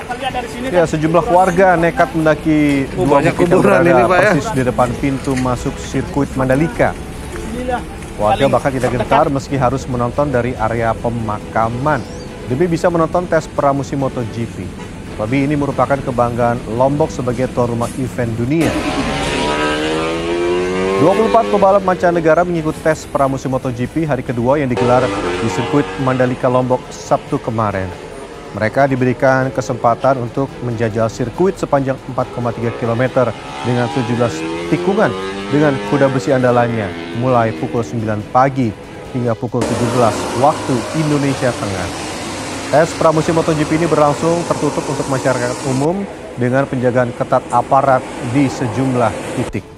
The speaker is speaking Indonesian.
Ya, sejumlah warga nekat mendaki dua bukit yang berada persis di depan pintu masuk sirkuit Mandalika. Warga bahkan tidak gentar meski harus menonton dari area pemakaman demi bisa menonton tes pramusim MotoGP. Terlebih ini merupakan kebanggaan Lombok sebagai tuan rumah event dunia. 24 pebalap mancanegara mengikuti tes pramusim MotoGP hari kedua yang digelar di sirkuit Mandalika Lombok Sabtu kemarin. Mereka diberikan kesempatan untuk menjajal sirkuit sepanjang 4,3 km dengan 17 tikungan dengan kuda besi andalannya mulai pukul 9 pagi hingga pukul 17 waktu Indonesia Tengah. Tes pramusim MotoGP ini berlangsung tertutup untuk masyarakat umum dengan penjagaan ketat aparat di sejumlah titik.